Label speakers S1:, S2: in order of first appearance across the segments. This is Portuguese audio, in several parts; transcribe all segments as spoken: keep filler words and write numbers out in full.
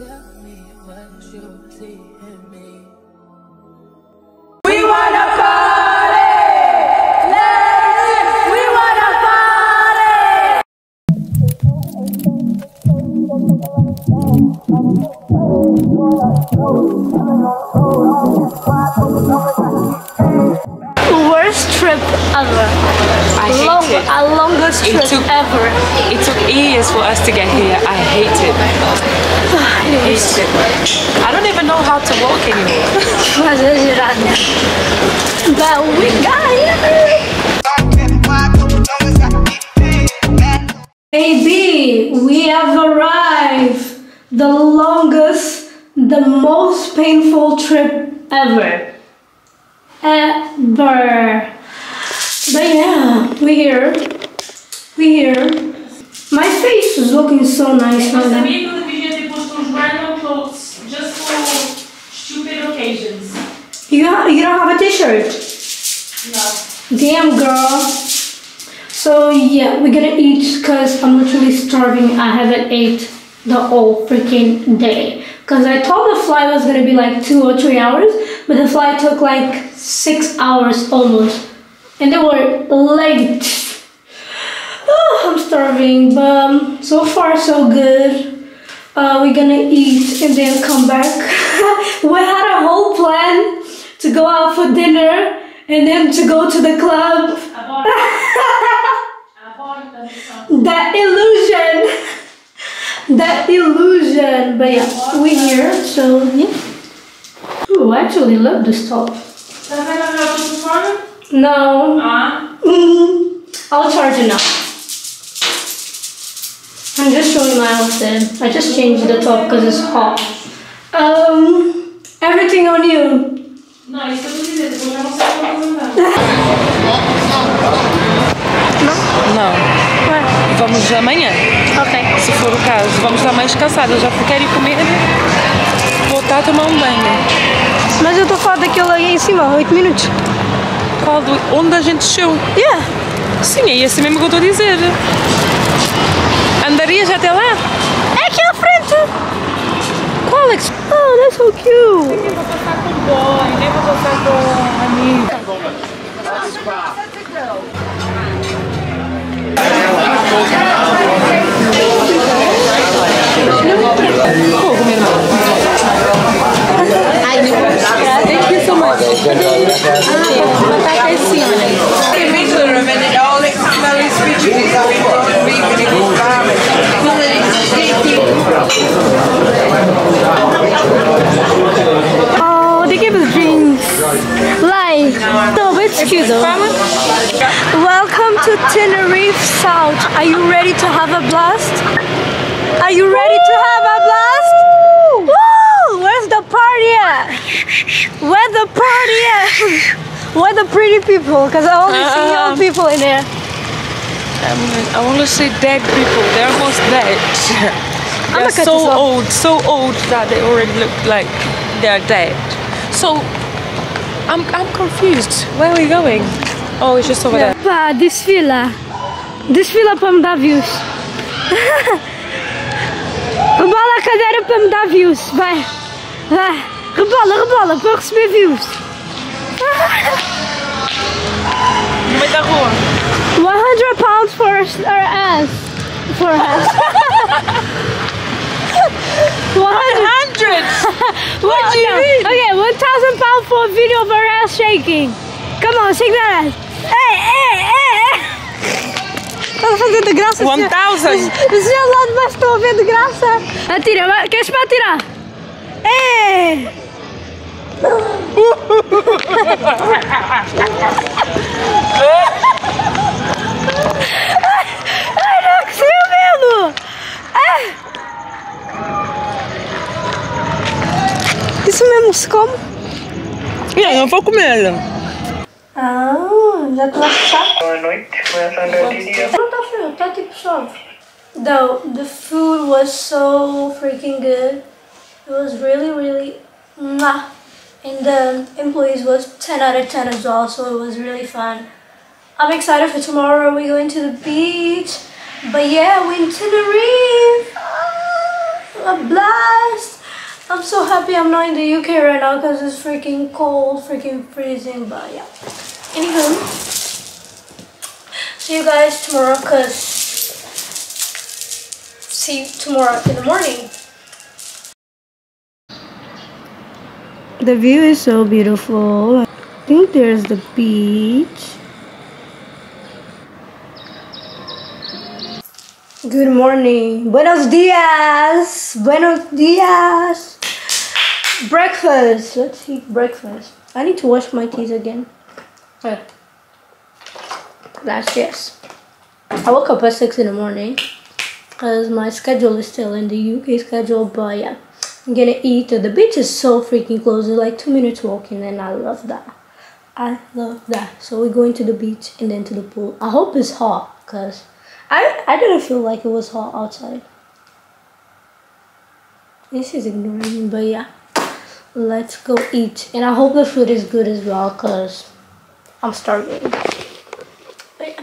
S1: tell me what you see in me.
S2: We wanna party! Ladies, we wanna party!
S3: Worst trip ever.
S4: I hate
S3: Long,
S4: it.
S3: Our longest
S4: It
S3: trip
S4: took-
S3: ever.
S4: It took years for us to get here. I hate it.
S3: Anyways,
S4: Hate it. I don't even know how to walk anymore.
S3: mas exagerada. But we got here. Baby, we have arrived. The longest, the most painful trip ever. Ever. But yeah, we here. We here. My face is looking so nice right now.
S5: Sabia que eu devia ter posto uns random clothes just for stupid occasions.
S3: You, ha- you don't have a t-shirt?
S5: No.
S3: Damn, girl. So yeah, we're gonna eat because I'm literally starving. I haven't ate the whole freaking day. Because I told the flight was gonna be like two or three hours, but the flight took like six hours almost. And they were late. Oh, I'm starving, but um, so far so good. Uh, we're gonna eat and then come back. We had a whole plan to go out for dinner and then to go to the club. That illusion. That illusion. But yeah, we're here, so yeah. Ooh, I actually love this top.
S5: Tá vendo a minha plataforma?
S3: No.
S5: Ah.
S3: Mm, I'll charge it now. I'm just showing my outfit. I just changed the top because it's hot. Um, everything on you.
S5: Não, isso eu tô dizendo, eu já não sei como andar.
S4: Não.
S3: Ué,
S4: Vamos amanhã,
S3: ok.
S4: se for o caso. Vamos estar mais cansadas. Já quero ir comer, voltar a tomar um banho.
S3: Mas eu tô fora daquele aí em cima, oito minutos.
S4: Qual do, onde a gente desceu?
S3: Yeah.
S4: Sim, é esse mesmo que eu estou a dizer. Andarias até lá?
S3: É aqui à frente.
S4: Qual é que...
S3: Oh, that's so cute.
S4: Eu vou passar com o boy, nem vou passar com amigo. Fogo, meu irmão. Ai, meu Deus. Thank you so much. Ah, batata aí sim,
S3: Oh, they give us drinks. Like, no, it's cute though. Welcome to Tenerife South. Are you ready to have a blast? Are you ready to have a blast? Woo! Where's the party at? Where the party at? Where the pretty people? Because I only see young
S4: Um,
S3: people in there.
S4: Um, I want to say dead people. They're almost dead.
S3: I'm
S4: They're
S3: gonna cut
S4: so
S3: this off.
S4: old, so old that they already look like they're dead. So I'm I'm confused. Where are we going? Oh, it's just over there.
S3: Pá, desfila. Desfila para me dar views. Rebola a cadeira para me dar views. Vai. Vai. Rebola, rebola para eu receber views.
S4: No meio da rua.
S3: one hundred pounds for our ass. For us. one hundred.
S4: What do you
S3: no.
S4: mean?
S3: Okay, one thousand pounds for a video of our ass shaking. Come on, shake that ass. Hey, hey, hey, hey. Estás a fazer de graça?
S4: One thousand.
S3: Se já lá de baixo estão a ver de graça. Atira, vai. Queres para atirar? Ei! Ai, não, que seu medo! Ai. Isso mesmo se come?
S4: Não, não vou comer.
S3: Ah, já estou a fechar.
S6: Boa noite, começando o dia.
S3: Não está frio, está tipo chove. Though, the food was so freaking good. It was really, really mwah. And the employees was ten out of ten as well, so it was really fun. I'm excited for tomorrow. We're going to the beach. But yeah, we're in Tenerife. Ah, a blast. I'm so happy I'm not in the U K right now because it's freaking cold, freaking freezing. But yeah. Anywho, see you guys tomorrow. Cause see you tomorrow in the morning. The view is so beautiful. I think there's the beach. Good morning. Buenos dias. Buenos dias. Breakfast. Let's eat breakfast. I need to wash my teeth again. Okay. That's yes. I woke up at six in the morning because my schedule is still in the U K schedule, but yeah. I'm gonna eat. The beach is so freaking close. It's like two minutes walking, and I love that. I love that. So we're going to the beach and then to the pool. I hope it's hot because I, I didn't feel like it was hot outside. This is ignoring me, but yeah. Let's go eat. And I hope the food is good as well because I'm starving. But yeah.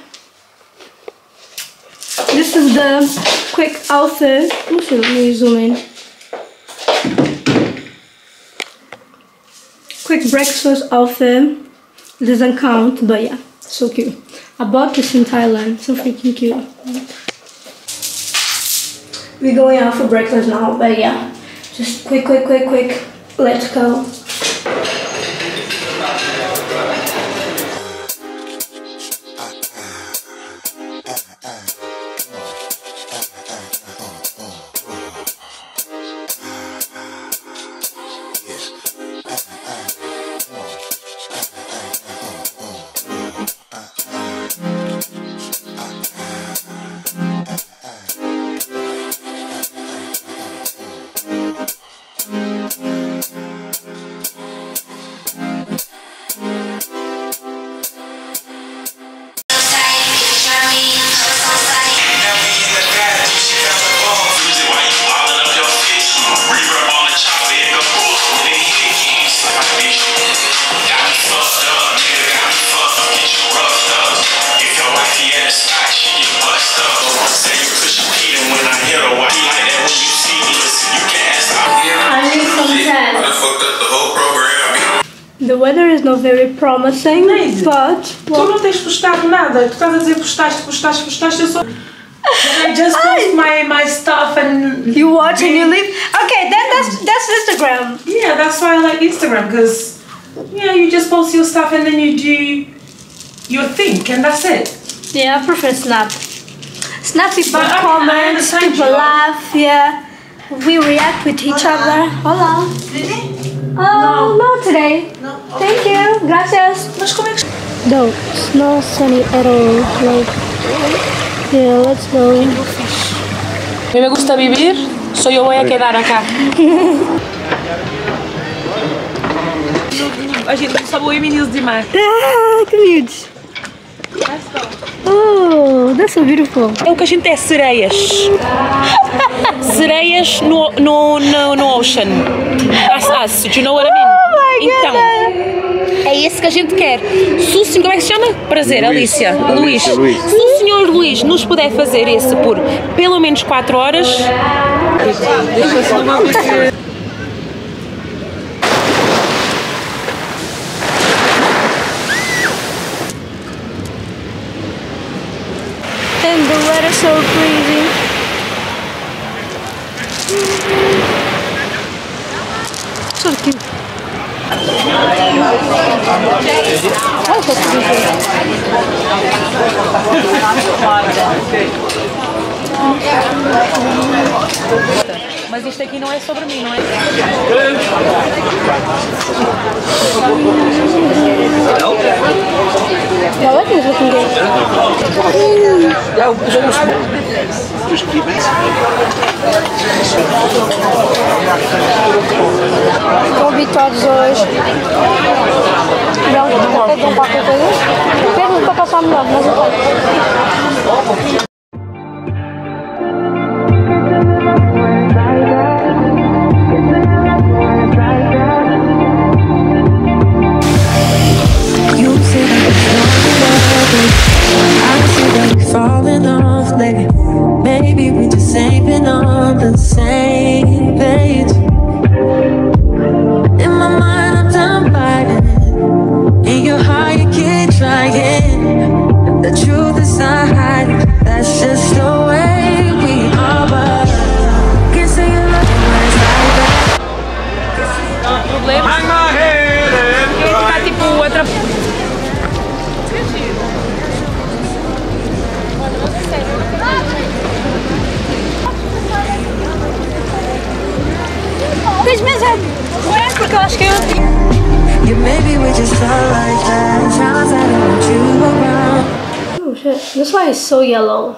S3: This is the quick outfit. Let me zoom in. Quick breakfast outfit. It doesn't count, but yeah, so cute. I bought this in Thailand, so freaking cute. We're going out for breakfast now, but yeah, just quick, quick, quick, quick. Let's go. The weather is not very promising,
S5: Neide,
S3: but...
S5: tu não tens postado nada, tu estás a dizer postaste, postaste, postaste, eu só... I just post my, my stuff and...
S3: You watch and you leave? Okay, then that's, that's Instagram.
S5: Yeah, that's why I like Instagram, because, yeah, you just post your stuff and then you do your thing, and that's it.
S3: Yeah, I prefer Snap. Snap people
S5: But I- I
S3: comment,
S5: understand
S3: people
S5: you.
S3: laugh, yeah. We react with each other. Hola. Oh,
S5: No.
S3: no today.
S5: No,
S3: Thank you. Gracias.
S5: Mas como é que...
S3: No, it's not sunny at all. Like, yeah, let's go.
S4: A mí me gusta vivir, so yo voy a quedar acá. A gente não sabe o meninos demais.
S3: Ah, que lindo. Oh, that's so beautiful.
S4: É o que a gente é, sereias. Sereias no, no, no, no ocean. That's us, do you know what I mean?
S3: Oh my
S4: Então, é esse que a gente quer. Se o senhor, como é que se chama? Prazer, Alicia. Luís. Se o senhor Luís nos puder fazer esse por pelo menos quatro horas. Deixa-se uma vez.
S3: And the weather's so crazy. So cute. Oh, so
S4: Mas isto aqui não é sobre mim, não é?
S3: Yeah, what is looking good? Vão vir todos hoje. Não, não quer dizer um papo de coisas? Mesmo para passar melhor, mas eu quero.
S1: Falling off lately. Maybe we just ain't been on the same page.
S3: Diz mesmo. É porque eu acho que eu...
S1: Yeah, maybe we just felt like that. Times I don't want you around.
S3: Oh shit, this one is so yellow.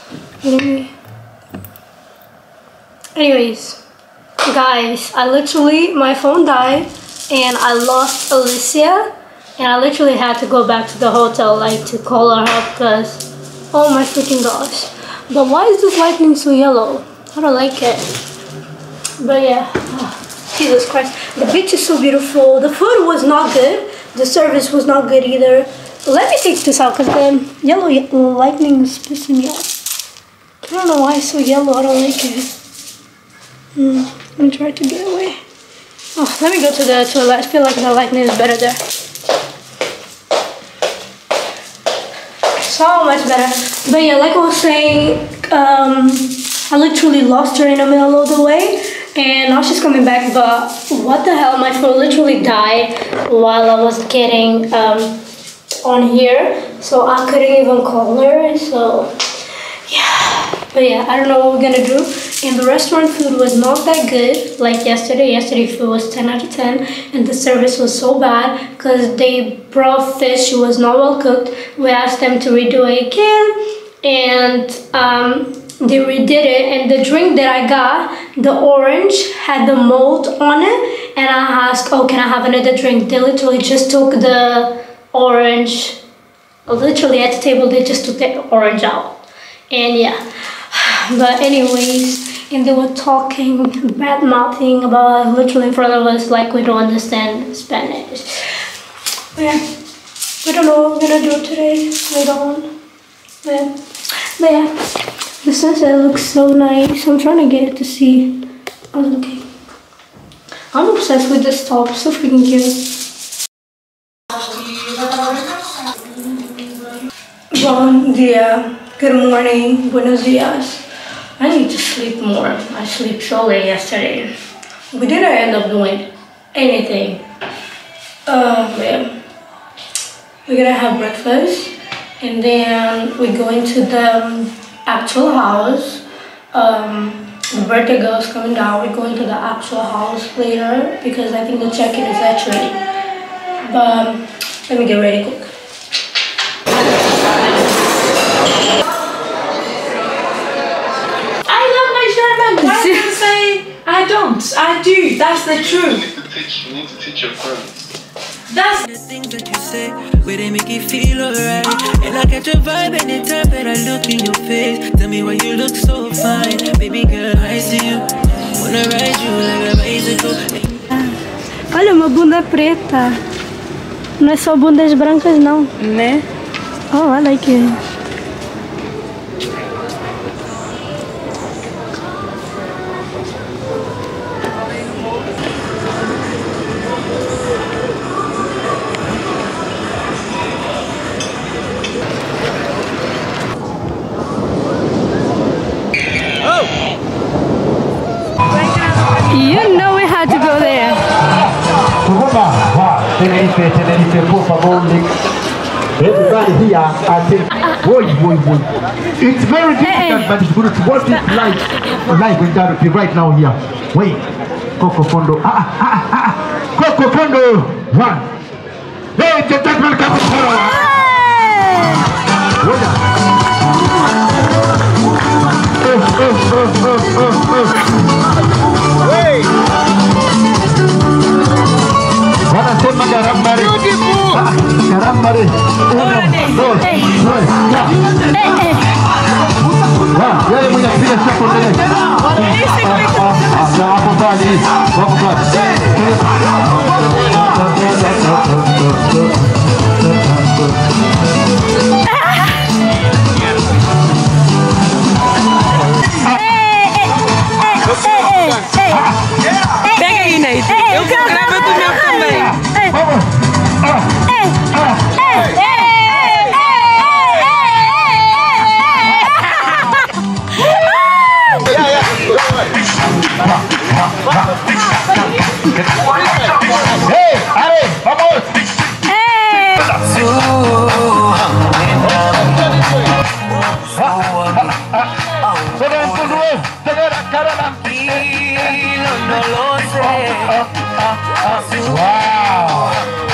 S3: Anyways, guys, I literally, my phone died and I lost Alicia and I literally had to go back to the hotel like to call her up because, oh my freaking gosh. But why is this lightning so yellow? I don't like it. But yeah, oh, Jesus Christ. The beach is so beautiful. The food was not good. The service was not good either. Let me take this out because the yellow lightning is pissing me off. I don't know why it's so yellow. I don't like it. Mm, let me try to get away. Oh, let me go to the toilet. I feel like the lightning is better there. So much better. But yeah, like I was saying, um, I literally lost her in the middle of the way. And now she's coming back. But what the hell? My phone literally died while I was getting um, on here. So I couldn't even call her. So yeah. But yeah, I don't know what we're gonna do. And the restaurant food was not that good like yesterday. Yesterday food was ten out of ten and the service was so bad because they brought fish, it was not well cooked. We asked them to redo it again and um, they redid it, and the drink that I got, the orange, had the mold on it, and I asked, oh, can I have another drink? They literally just took the orange, literally at the table they just took the orange out. And yeah, but anyways, and they were talking, bad mouthing about literally in front of us like we don't understand Spanish. But yeah, we don't know what we're gonna do today later on. But yeah, but yeah, the sunset looks so nice. I'm trying to get it to see. I was looking. I'm obsessed with this top, so freaking cute. Bon dia, good morning, buenos dias. I need to sleep more. I slept so late yesterday. We didn't end up doing anything. Uh, yeah. We're gonna have breakfast and then we go into the actual house. Um, the birthday girl is coming down. We're going to the actual house later because I think the check-in is actually. But um, let me get ready quick.
S5: Why do you say I don't? I do. That's the truth.
S6: You need to teach, you need to teach your friends.
S5: That's
S1: The things that you say, where they make you feel alright. And I catch a vibe anytime that I look in your face. Tell me why you look so fine. Baby girl, I see you. Wanna ride you like a bicycle.
S3: Olha, uma bunda preta. Não é só bundas brancas, não.
S4: Né?
S3: Oh, I like it. You know we had to go there.
S7: Tenerife, Tenerife, por favor, everybody here, I think, woi, woi, woi. It's very difficult, but it's good to watch it live, live in Darupi right now here. Wait, Coco Fondo, ah, ah, ah, ah, Coco Fondo, one. Hey, the Tatman Coco Fondo. Oh, oh, oh, oh, oh, oh. Hey. Wanasema garambare. Garambare. Uno, dos, tres. Ya, yale mwenye kupiga step on the next. Hapo mbali, hapo mbali.
S4: Pega aí, Ney. Eu vou gravar do meu também.
S7: Vamos. Hey, Ale, vamos. Hey. Wow.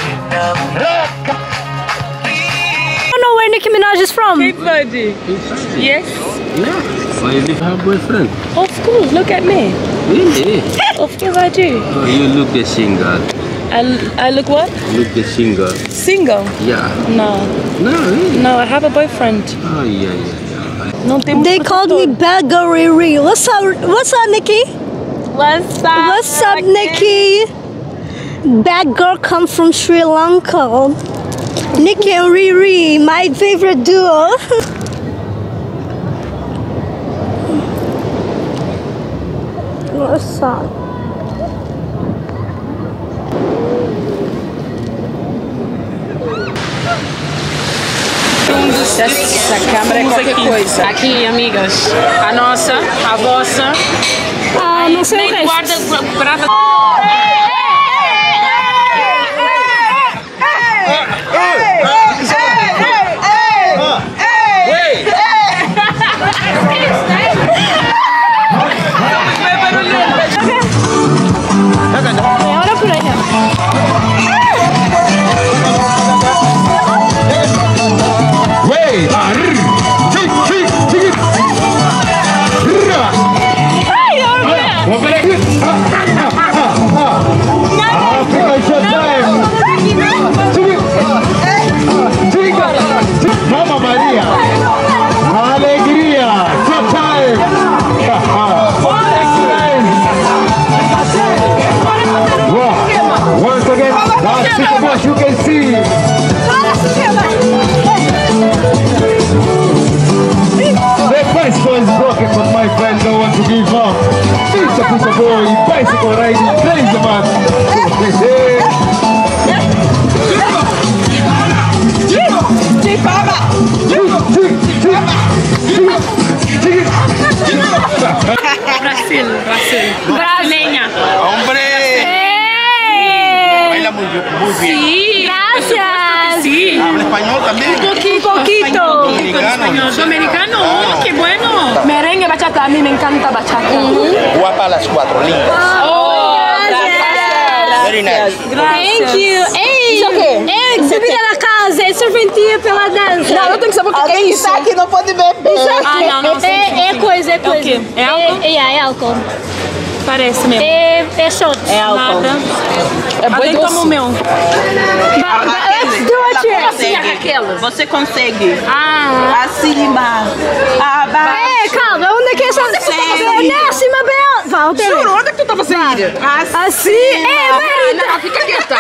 S3: I don't know where Nicki Minaj is from.
S4: Cape Verde. Yes.
S8: Yeah. Why you didn't have a boyfriend?
S4: Of course, look at me.
S8: Really?
S4: Of course I do.
S8: Oh, you look the single.
S4: I, I look what?
S8: Look the single.
S4: Single?
S8: Yeah.
S4: No.
S8: No, really?
S4: No, I have a boyfriend.
S8: Oh, yeah, yeah, yeah.
S4: Não tem
S3: They called me Bad Girl Riri. What's up? What's up, Nikki?
S4: What's up?
S3: What's up, Nikki? Bad girl come from Sri Lanka. Nikki and Riri, my favorite duo. What's up?
S5: Essa câmera é qualquer coisa.
S4: Aqui, amigas. A nossa, a vossa.
S3: Ah, não sei o
S4: Nem guarda
S3: resto.
S4: brava.
S3: Olha por aí.
S7: Wait. Chick, chick, chick. Africa, it's your time. Mama Maria. Alegria. It's your time. Wow. Once again, that's it, what you can see. The bicycle is broken, but my friend don't want to give up. It's a piece of boy, bicycle riding, crazy man.
S4: Brasil, Brasil. Brasileña.
S6: ¡Hombre! Baila muy, muy bien.
S4: Sí.
S3: Gracias.
S4: Sí.
S6: ¿Habla español también?
S3: Un poquito.
S6: Dominicano.
S4: Dominicano. Oh, qué bueno.
S3: Merengue, bachata, a mí me encanta bachata.
S6: Guapa a las cuatro, lindas.
S4: Oh,
S6: Very nice.
S3: Thank you. Ei,
S5: Isso é o quê?
S3: ei, bebida da casa, é serventia pela dança.
S5: Não, eu tenho que saber o que é
S9: Alguém que
S5: isso.
S9: tá aqui não pode beber.
S4: Ah, não, não. Sim,
S3: É,
S4: sim,
S3: é
S4: sim.
S3: coisa, é coisa.
S4: quê? É álcool?
S3: É, é, é álcool.
S4: Parece mesmo.
S3: É, é shot.
S9: É álcool.
S4: Nada.
S5: É boi
S4: Alguém
S5: doce.
S4: toma o meu.
S3: Let's do it here.
S4: Assim, a Raquel.
S9: Você consegue.
S4: Ah.
S9: Acima. Abaixo.
S3: É, calma, onde é que é essa...
S9: Consegue.
S3: É acima, bem... Walter.
S5: Juro, onde é que tu tava saindo?
S3: Assim, é, Marita.
S5: Não, fica quieta.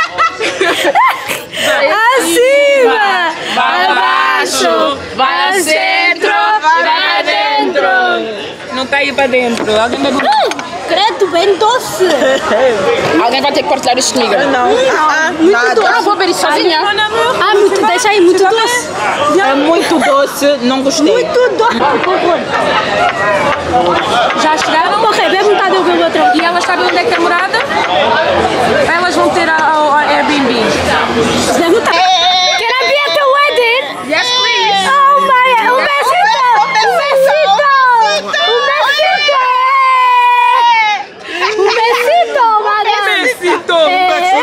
S3: Acima,
S4: Vai abaixo, vai ao centro, vai dentro. Não tá aí pra dentro. Alguém vai...
S3: Credo, bem doce.
S5: Alguém vai ter que partilhar isso comigo.
S9: Não. Ah,
S3: Muito
S9: nada.
S3: doce.
S5: Eu não vou beber isso sozinha.
S3: Ah, muito, deixa aí, muito doce.
S9: É muito doce, não gostei.
S3: Muito doce.
S4: Já chegaram?
S3: Ok, bebe um bocado, eu bebo outra.
S4: E elas sabem onde é que é morada? Elas vão ter ao Airbnb.
S3: Deve estar. Can I be at the wedding?
S4: Yes, please.
S3: Oh my, um besito. Um besito. Um besito. Um besito, madame.
S4: Besito.
S3: É,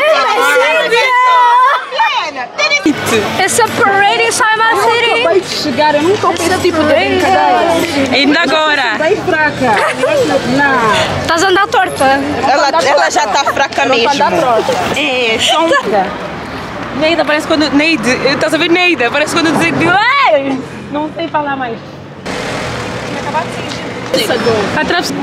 S3: besito. It's a parade in Saimaa City.
S5: Vai chegar, eu nunca ouvi esse tipo de brincadeira.
S4: Ainda agora.
S5: Bem fraca. Não.
S3: Estás a andar torta.
S9: Ela, ela já tá fraca mesmo. É, só um...
S4: Neida, parece quando... Neide, estás a ver Neida? Parece quando dizer que... Ai, não sei falar mais. Atravessar.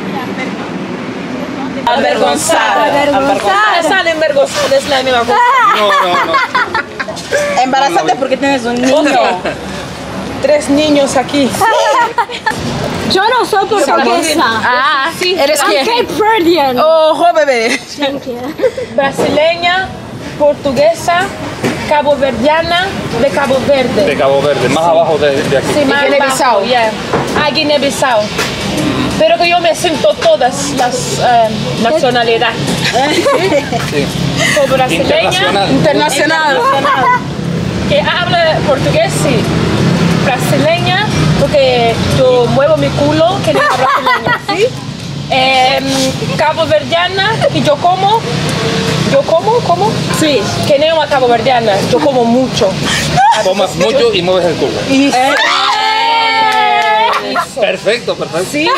S9: Avergonzada.
S3: Avergonzada.
S4: Salen envergonzadas la misma cosa.
S6: No, no, no.
S9: Embarazada porque tienes un niño.
S5: Três ninhos aqui.
S3: Yo no soy portuguesa.
S4: Ah, sí.
S5: Eres
S3: I'm
S5: quê?
S3: Cape Verdean.
S5: Oh, bebê.
S3: Thank you.
S4: Brasileña, portuguesa, cabo-verdiana, de Cabo Verde.
S8: De Cabo Verde, más abajo de, de aquí.
S4: Sí, más
S5: Guinea-Bissau.
S4: abajo, yeah. Ah, Guinea-Bissau. Pero que yo me siento todas las eh, nacionalidades. Soy brasileña,
S8: Internacional.
S5: Internacional.
S4: que habla portugués, sí. Brasileña, porque yo muevo mi culo que no habla brasileña, ¿sí? eh, cabo-verdiana y yo como, yo como, como,
S9: Sí.
S4: que no es una cabo-verdiana, yo como mucho.
S8: Comas mucho y mueves el culo.
S4: Y
S8: Perfecto, perfecto.
S4: sí.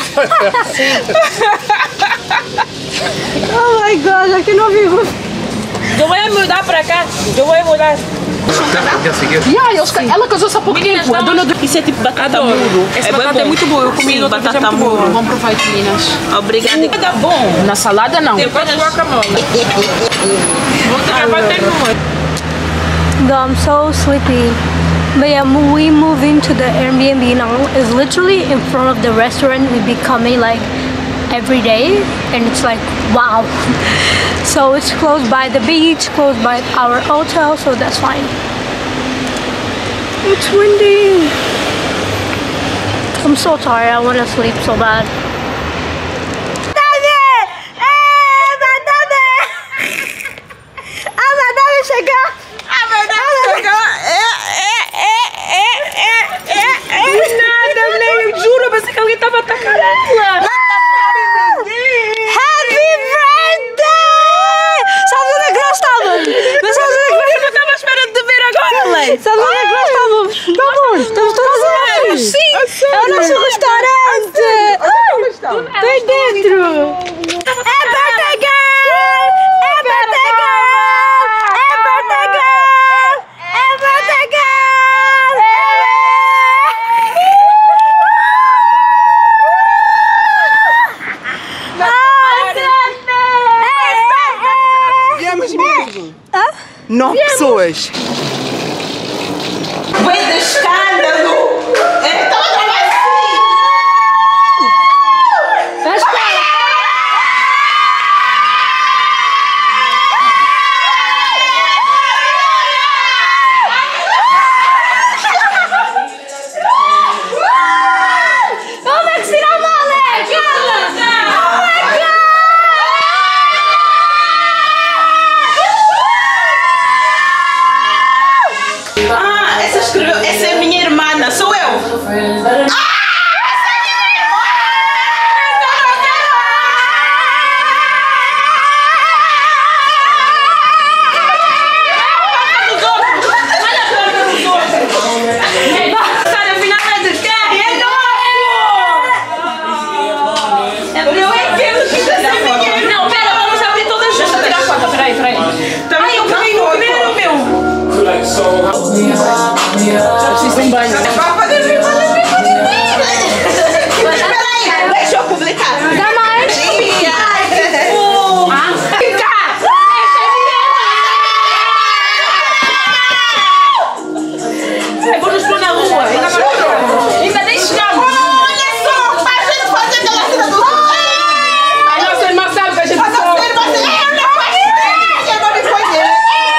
S3: Oh my god, aqui não vivo.
S4: Yo voy a mudar para acá, yo voy a mudar.
S9: Yeah, eu, ela casou-se há pouco tempo. A dona do... Isso é tipo batata muro.
S4: Essa batata é muito boa, eu comi
S9: Sim,
S4: outra vez, é
S9: batata
S4: muito boa.
S9: muro. Bom proveito, meninas.
S4: Obrigada. Tá bom.
S9: Na salada, não.
S4: Depois guacamole. Vou ter que bater numa.
S3: No, I'm so sleepy. But yeah, we moving to the Airbnb now. It's literally in front of the restaurant. We be coming like every day, and it's like wow. So it's close by the beach, close by our hotel, so that's fine. It's windy. I'm so tired. I want to sleep so bad.
S4: Nada, nem juro, eu pensei que alguém tava atacando ela.
S3: Happy birthday! Sabes onde é que nós estávamos? Mas sabes onde é que nós...
S4: Eu não estava esperando te ver agora, Lei.
S3: Sabes onde é que nós estávamos? Estamos, estamos todos lá.
S4: Sim,
S3: É o nosso restaurante. Vem dentro. É birthday girl! É birthday girl! É birthday girl! É birthday girl!
S9: Viemos mesmo. Nove pessoas.
S10: Foi de escândalo! Então não é assim!
S3: Como é que se não vale?
S10: Ah, essa escreveu. Essa é minha irmã, sou eu! Ah! Deixa eu publicar.
S3: Dá mais.
S4: vou nos pôr na rua. Ainda nem chegamos.
S10: Olha só, para a gente fazer aquela cena do...
S4: A nossa irmã sabe que a gente
S10: A nossa
S4: soube.
S10: irmã, eu não conheço. Eu não me conheço.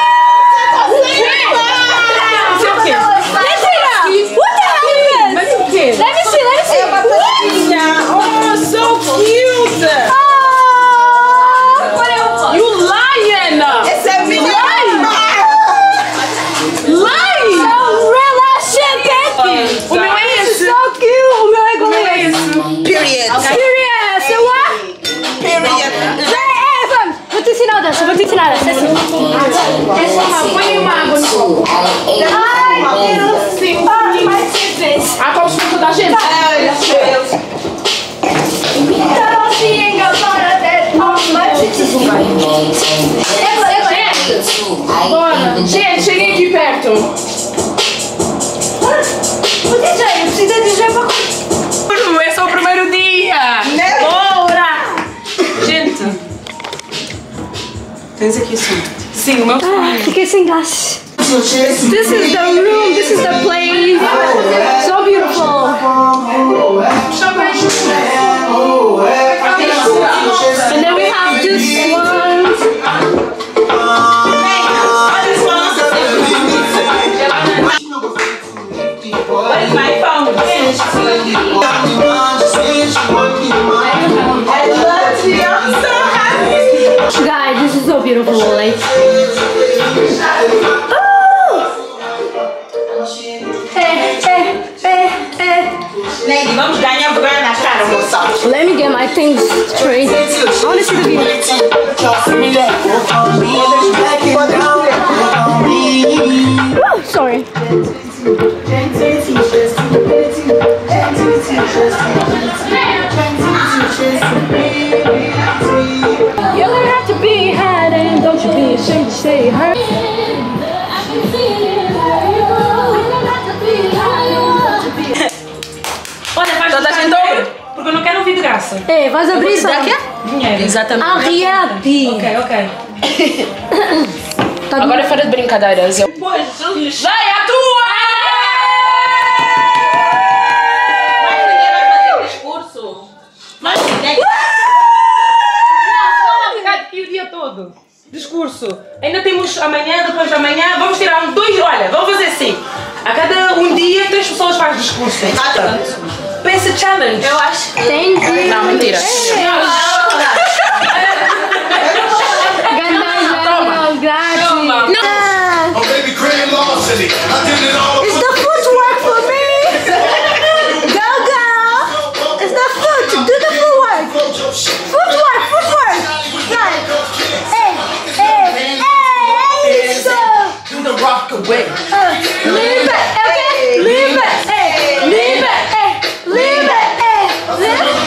S4: Isso é o quê?
S3: What the hell is this?
S4: Mas o quê?
S3: Let me see, let me see.
S10: É uma batatinha.
S4: Oh, so cute!
S3: Ah,
S4: You lying!
S10: Essa é minha irmã.
S4: Lying!
S3: relaxante.
S4: O meu é esse.
S3: So cute. O meu é igual a
S4: É
S3: esse.
S4: isso.
S10: Period.
S3: Serious, so what?
S10: Period.
S3: É, vamos. Vou te ensinar a dança, vou te ensinar a dança. É assim. É assim.
S4: Põe uma água no fogo.
S3: Ai, Deus. Sim. Ah, mais simples.
S4: A qual o da gente?
S10: Ai, meu Deus.
S3: Então, sim, agora é mais simples. Ego, ego, ego.
S4: Bora. Gente, cheguei aqui perto.
S3: O D J, precisa de D J pra...
S4: Esse é o primeiro dia. Bora. Gente.
S10: Tens aqui sim.
S4: Sim, o meu
S3: Ah, fiquei sem gás. This is the room, this is the place. So beautiful. And then we have this one.
S10: Where's my phone? I love you. I'm so happy.
S3: Guys, this is so beautiful. Like, oh! Eh, eh, eh, eh.
S10: Lady, vamos ganhar vergonha na cara.
S3: Let me get my things straight. I want to see the view. Oh, sorry. You don't have to be hiding, don't you be ashamed to say her.
S5: Olha, faz toda a gente ouvir, porque eu não quero ouvir de graça.
S3: Ei, vais abrir isso aqui?
S5: Dinheiro.
S4: Exatamente.
S3: Arriapi.
S5: Ok, ok.
S3: Tá
S4: Agora fora de brincadeiras. Eu...
S5: Pois, vai a tua!
S10: Mas ninguém vai fazer o discurso. Mas ninguém...
S5: Ficar aqui o dia todo. Discurso. Ainda temos amanhã, depois de amanhã, vamos tirar um, dois, olha, vamos fazer assim. A cada um dia, três pessoas fazem discurso. Pensa challenge.
S10: Eu acho que...
S3: Thank you.
S4: Não, mentira.
S3: Oh, baby, Grand Larceny. I did it all. It's the footwork for me. Go, girl. It's the foot. Do the footwork. Footwork, footwork. Right. Hey, hey, hey. So. Do the rock away. Uh, leave it. Okay. Leave it. Hey, leave it. Hey, leave it. Hey, leave it.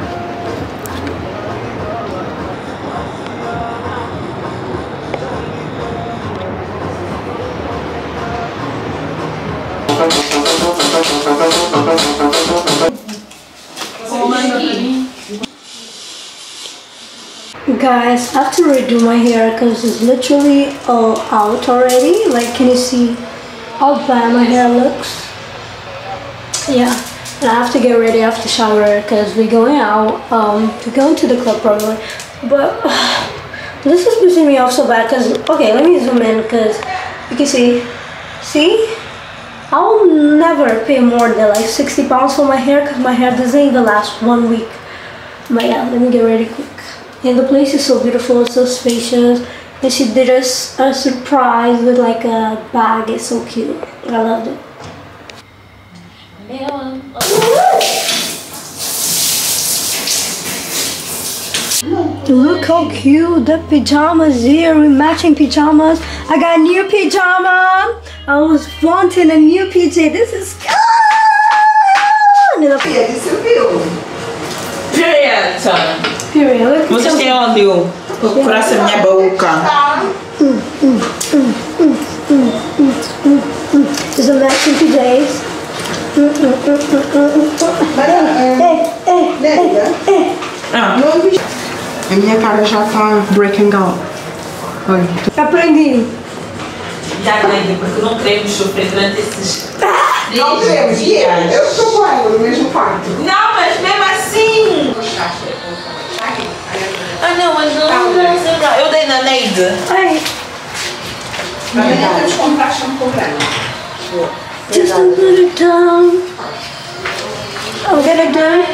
S3: Guys, I have to redo my hair because it's literally all out already. Like, can you see how bad my hair looks? Yeah, and I have to get ready after shower because we're going out. Um, we're going to the club probably. But uh, this is pissing me off so bad because, okay, let me zoom in because you can see. See? I'll never pay more than like sixty pounds for my hair because my hair doesn't even last one week. But yeah, let me get ready quick. And the place is so beautiful, it's so spacious. And she did us a surprise with like a bag, it's so cute. I loved it. Look how cute the pajamas here, with matching pajamas. I got a new pajama. I was wanting a new P J. This is good.
S10: Period.
S3: Period.
S10: Vocês têm ódio. Procurar essa minha boca.
S3: Mm, mm, mm, mm, mm, mm, mm, mm. There's a matching P Js. Mm, mm, mm, mm, mm, mm. Hey, hey, hey, hey.
S10: Ah.
S9: A minha cara já tá breaking out. Olha.
S3: Aprendi.
S10: Já aprendi, porque não queremos sofrer durante esses...
S9: Não queremos, yeah. Eu estou com ela no mesmo quarto.
S10: Não, mas mesmo assim... Ah não, mas não, não, não, não. Eu dei na Neide.
S3: Ai.
S9: Amanhã temos que comprar shampoo branco.
S3: Just a little down. I'm gonna do it.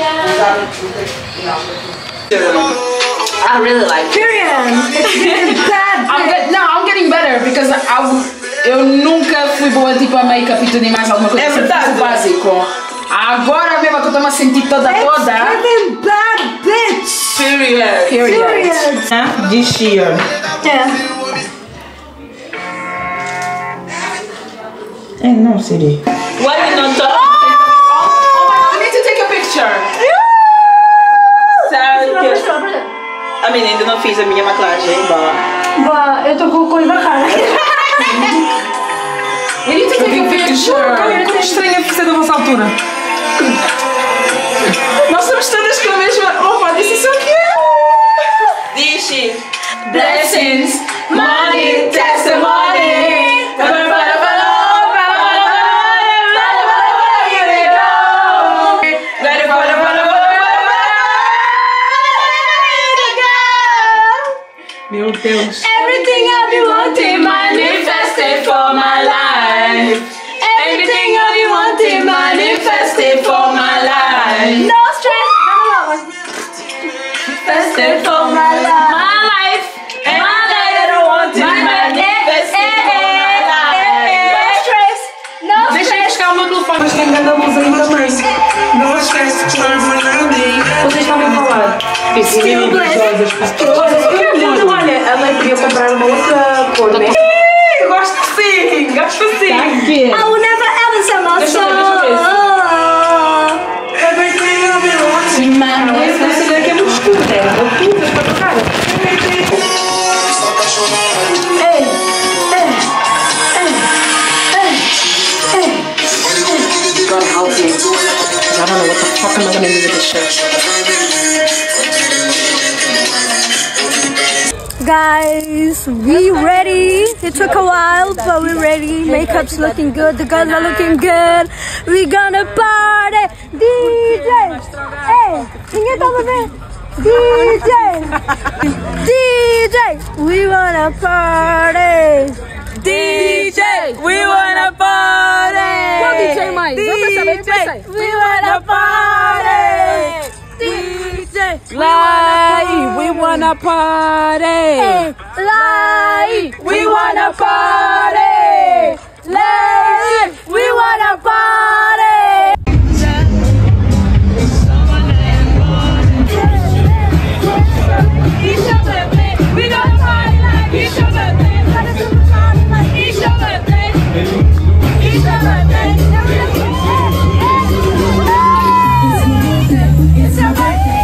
S10: I really like it.
S3: Period. It's bad.
S9: I'm get, no, I'm getting better because I, eu nunca fui boa tipo a make-up e tudo e mais alguma coisa.
S10: É verdade.
S9: O básico. Agora mesmo que eu estou a sentir toda toda.
S3: It's bad, bitch.
S10: Period.
S9: Period.
S3: Period.
S10: This year.
S3: Yeah.
S10: É, não, Siri. Why you not talk?
S9: Oh my god, we need to take a picture.
S10: Sabe que... A menina ainda não fiz a minha maquiagem, boa.
S3: But eu tô com coisa na cara.
S9: We need to take a picture.
S5: Como estranha ser da vossa altura.
S9: Nós estamos todas com a mesma. Oh, this is so cute.
S10: Dishi.
S9: Blessings, money, testimony.
S5: Meu Deus.
S3: Everything I've been wanting, manifested for my life. Everything I've been wanting, manifested for my life. No stress. Manifested for my life. My life. My life. I don't want to manifested for my life. No stress. No stress.
S5: Deixa eu buscar o meu telefone. Mas tem grande luz aí também. No stress. Skill Blend. Olha, a mãe podia comprar uma outra cor, né? Gosto sim, gosto sim.
S3: I will never ever sell my soul.
S5: Mano, esse não sei que é muito escuro, né? Eu pinto para tua cara. Ei, ei, ei, ei. God help me. I don't know what the fuck am I gonna do with this shit.
S3: Guys, we ready. It took a while, but we're ready. Makeup's looking good. The girls are looking good. We gonna party. D J, hey, ninguém tá bebendo. D J, D J, we wanna party. D J, we wanna party.
S4: Qual D J mais?
S3: D J, we wanna party. D J,
S4: Lai, we wanna party.
S3: Lai, we wanna party. Lai, we wanna party. We gonna party like it's your birthday. It's your birthday. It's your birthday. It's your birthday.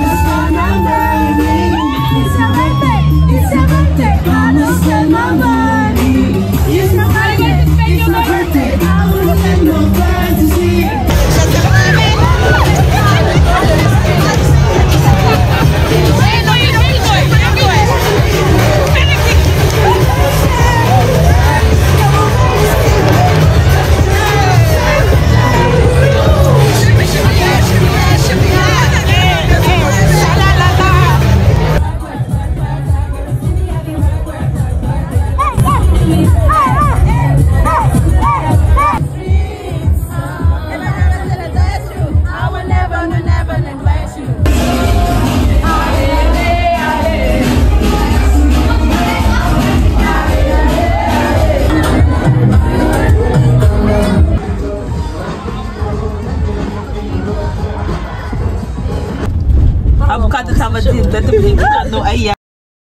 S10: Há bocado estava dentro de brincando aí.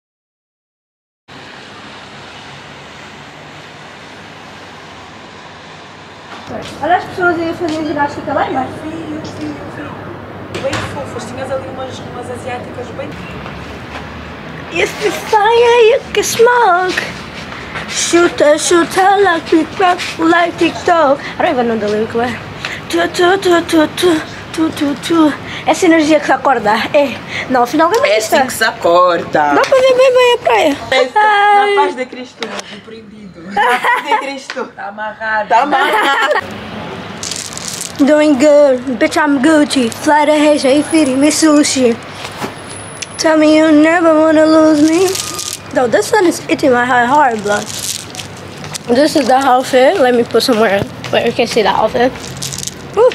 S3: Olha as pessoas aí fazendo ginástica lá embaixo.
S5: Bem fofas, tinhas ali umas, umas asiáticas bem.
S3: It's the fire you can smoke. Shooter, shooter, like TikTok, like TikTok. I don't even know the lyric well. Tu, tu, tu, tu, tu, tu, tu, tu. Essa energia que se acorda. É. Não, afinal é
S10: É assim que se acorda.
S3: Dá pra ver bem bem a praia.
S10: Na paz de Cristo, repreendido. Na paz de Cristo. Está amarrado. Está amarrado.
S3: Doing good, bitch, I'm Gucci. Fly to Asia, you feeding me sushi. Tell me you never wanna lose me. Though this sun is eating my heart, blood. This is the outfit. Let me put somewhere where you can see the outfit. Ooh.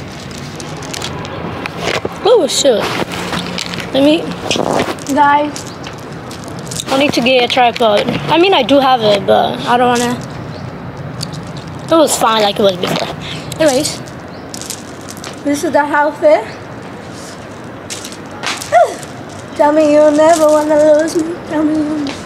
S3: Oh shoot. Let me, guys. I need to get a tripod. I mean, I do have it, but I don't wanna. It was fine like it was before. Anyways, this is the outfit. Tell me you'll never wanna lose me. Tell me you'll never.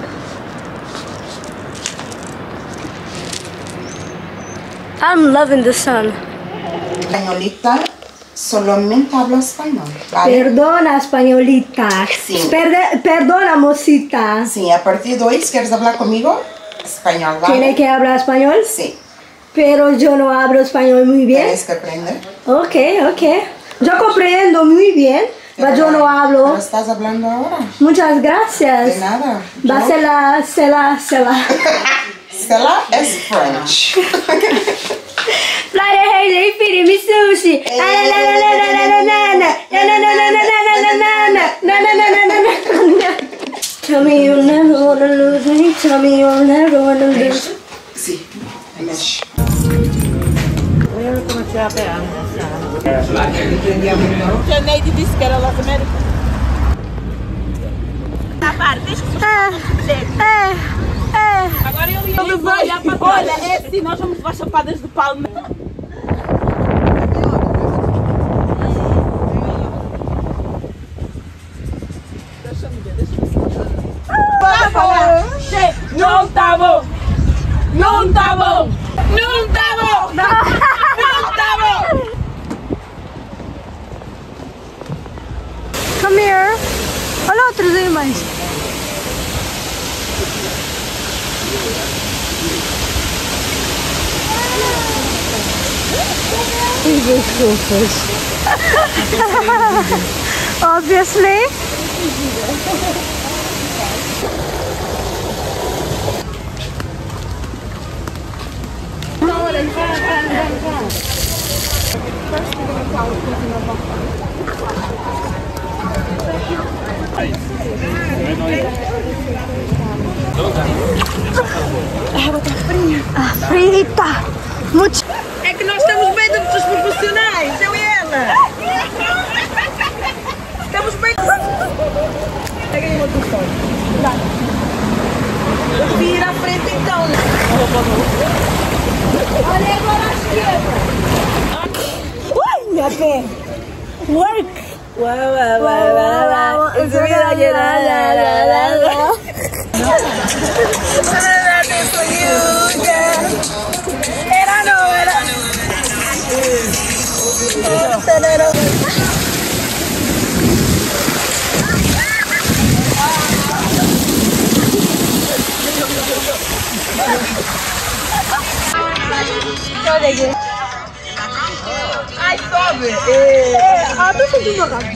S3: I'm loving the sun.
S11: Españolita, solamente hablo español, ¿vale?
S3: Perdona, españolita.
S11: Sí.
S3: Perde- perdona, mocita.
S11: Sí, a partir de hoy, si quieres hablar conmigo, español, ¿vale?
S3: ¿Tiene que hablar español?
S11: Sí.
S3: Pero yo no hablo español muy bien.
S11: Tienes que aprender.
S3: Ok, ok. Yo comprendo muy bien, pero yo no hablo.
S11: ¿Pero estás hablando ahora?
S3: Muchas gracias.
S11: De nada.
S3: Va a ser la, se la, se la.
S11: Stella es French.
S3: Fly to Asia, you feeding me sushi. Na na na na na na na na na na na na na na na na. Tell me you'll never wanna lose me. Tell me you'll never wanna lose.
S11: Sí, mexe.
S10: A Neide disse que era Las Américas. Tá, para, deixa que
S3: É, é.
S10: agora eu ia olhar para trás. Olha, é assim, nós vamos levar chapadas de palma.
S3: mais. Desculpas. Obviously.
S2: A água tá fria.
S3: Ah, frita. Muito.
S10: É que nós estamos bem dos profissionais, eu e ela. Estamos bem. Pega aí o outro fone. Vira à frente então.
S2: Olha agora a esquerda.
S10: Ui, minha perna. Work. Uau, uau, uau, uau, uau. Isso vira aqui. Era não, era. Olha aqui. Ai, sobe. É, ah, tô sentindo rápido.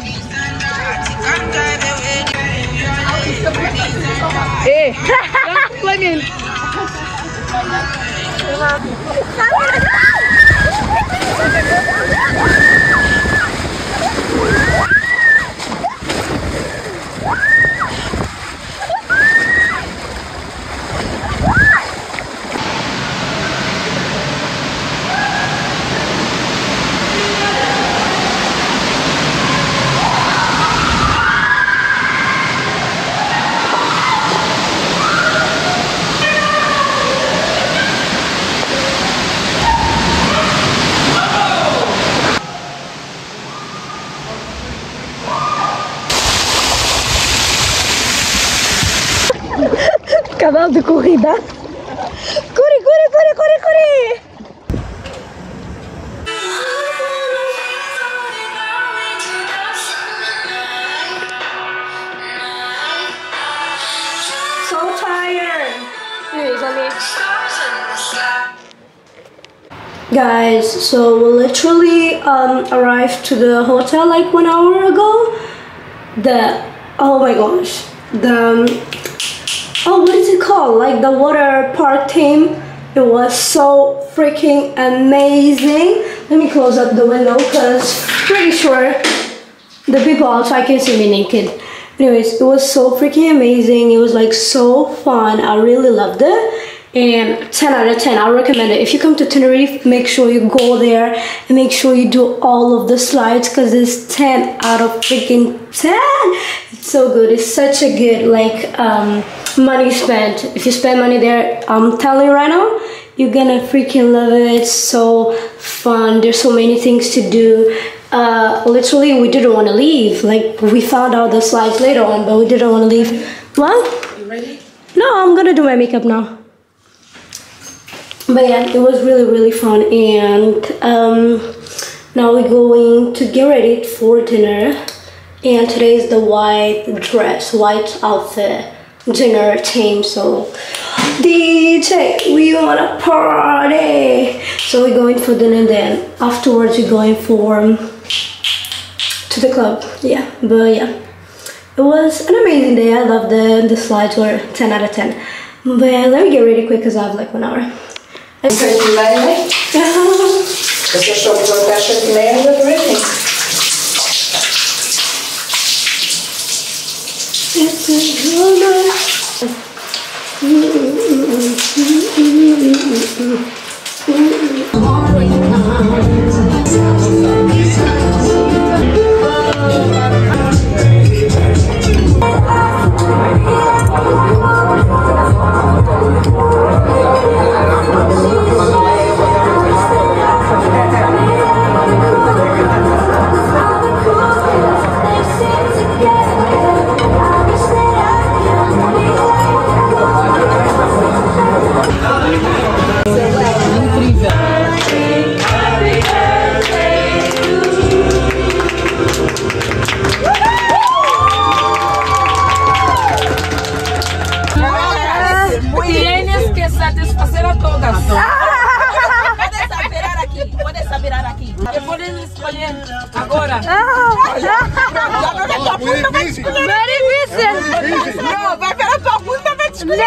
S10: É, tranquilamente.
S3: Cavalo de corrida. Corre, corre, corre, corre, corre.
S2: So tired.
S3: Anyways, let me... Guys, so we literally um, arrived to the hotel like one hour ago. The, oh my gosh, the, oh, what is it called? Like the water park theme. It was so freaking amazing. Let me close up the window because pretty sure the people outside can see me naked. Anyways, it was so freaking amazing. It was like so fun. I really loved it. And ten out of ten, I recommend it. If you come to Tenerife, make sure you go there and make sure you do all of the slides because it's ten out of freaking ten. It's so good. It's such a good like um, money spent. If you spend money there, I'm telling you right now, you're gonna freaking love it. It's so fun. There's so many things to do. Uh, literally, we didn't want to leave. Like we found out the slides later on, but we didn't want to leave. What?
S10: You ready?
S3: No, I'm gonna do my makeup now. But yeah, it was really really fun, and um, now we're going to get ready for dinner. And today is the white dress, white outfit dinner theme. So D J, we wanna party. So we're going for dinner, then afterwards we're going for to the club. Yeah, but yeah, it was an amazing day. I love the the slides were ten out of ten. But let me get ready quick because I have like one hour.
S11: Sete e meia. Você achou que voltar às sete e meia ainda por aqui.
S5: descanso.
S10: Puedes esperar aqui, puedes esperar aqui.
S5: Podemos escolher agora.
S10: Muito difícil. Very difícil. Não, vai para a pergunta para te escolher.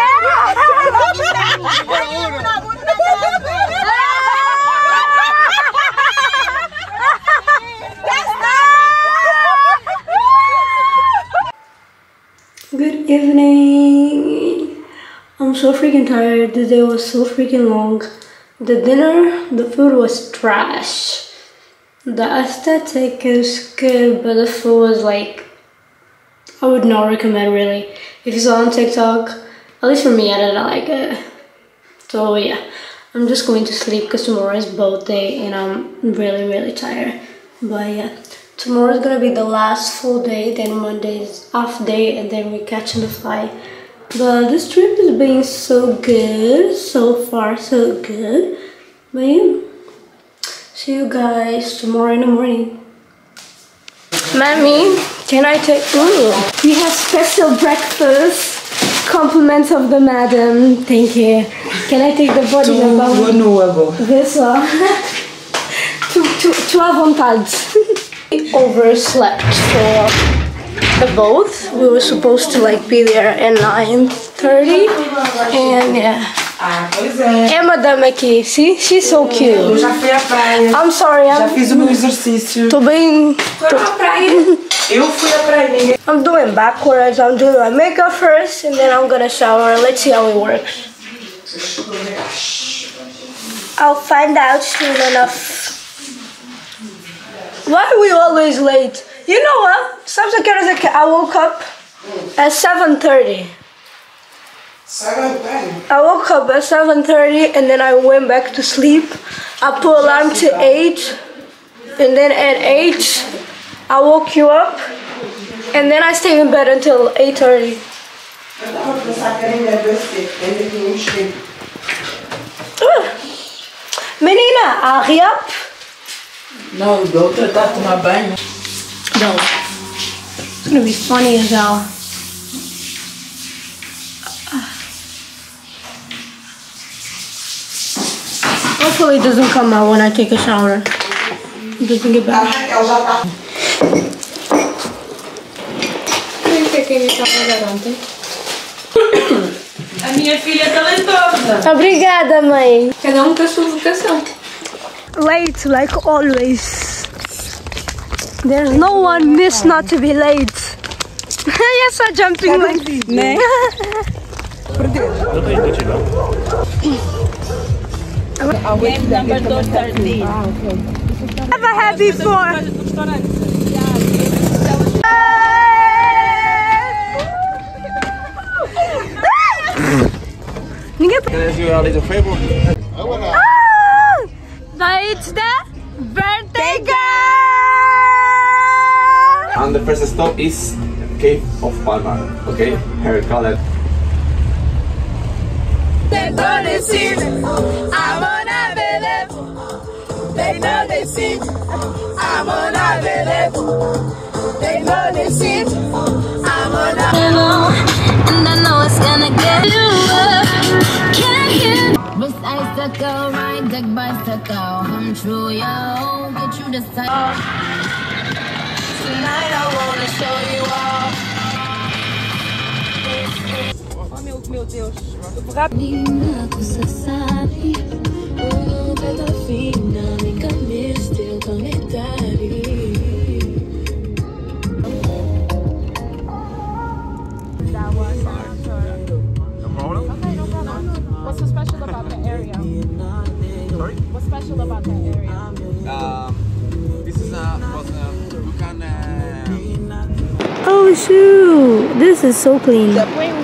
S3: Good evening. I'm so freaking tired. The day was so freaking long. The dinner, the food was trash. The aesthetic is good, but the food was like, I would not recommend really. If you saw on TikTok, at least for me, I didn't like it. So yeah, I'm just going to sleep because tomorrow is boat day and I'm really, really tired. But yeah, tomorrow is gonna be the last full day, then Monday is off day, and then we catch the flight. But this trip is being so good, so far so good. But yeah, see you guys tomorrow in the morning. Mommy, can I take, ooh, we have special breakfast. Compliments of the madam, thank you. Can I take the body number? This one. Tu à vontade. We overslept for the boat. We were supposed to like be there at nine thirty, and yeah. É a madame aqui, see? She's so cute.
S5: Eu já fui à praia.
S3: I'm sorry, I'm...
S5: Já fiz o meu exercício.
S3: Tô bem...
S5: Tô à praia. Eu fui à praia.
S3: I'm doing backwards. I'm doing my makeup first, and then I'm gonna shower. Let's see how it works. I'll find out soon enough. Why are we always late? You know what? Sabe que horas é que I woke up at seven thirty.
S11: seven thirty?
S3: I woke up at seven thirty and then I went back to sleep. I put alarm to eight, and then at eight I woke you up, and then I stayed in bed until eight thirty. Menina, hurry up.
S9: Não, o doutor tá a tomar banho.
S3: No. It's gonna be funny as hell. Hopefully it doesn't come out when I take a shower. It doesn't get back.
S5: A minha filha é talentosa.
S3: Obrigada, mãe.
S5: Cada um com a sua vocação.
S3: Late, like always. There's no one miss not to be late. Yes, I'm jumping like this.
S9: Né?
S10: Game number two thirty.
S3: Never had before. Ninguém.
S6: Can I ask you a little favor?
S3: Ah! But it's the birthday girl!
S12: And the first stop is Cave of Palmar, okay? Here, call it.
S10: They know they see I'm on a believe. They know they see I'm on a believe. They know they see I'm on a believe. And I know it's gonna get you up. Can't hear. Bicycle, ride the bicycle. Come true, yo. Get you the style. Tonight I wanna show you all.
S5: Oh meu, meu Deus.
S10: Menina, você sabe, o dedo fina, me cambiaste o comentário.
S13: What's so special about that area?
S12: Sorry?
S13: What's special about that area?
S12: Um, this is a, was a, you can... Uh...
S3: Oh shoot! This is so clean.